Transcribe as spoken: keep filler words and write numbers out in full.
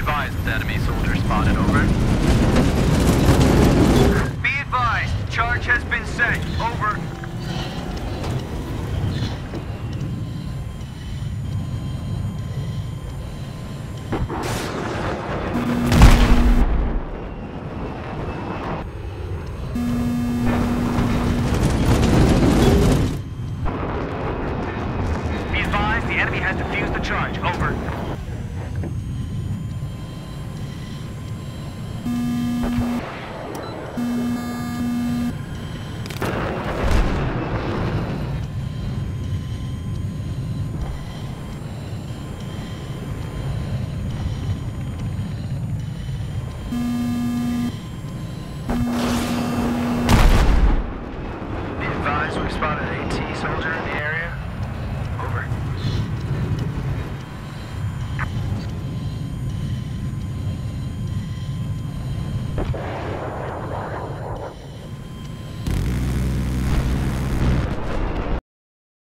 advised, enemy soldier spotted, over. Be advised, charge has been set, over. Be advised, the enemy has defused the charge, over. Be advised, we've spotted an AT soldier in the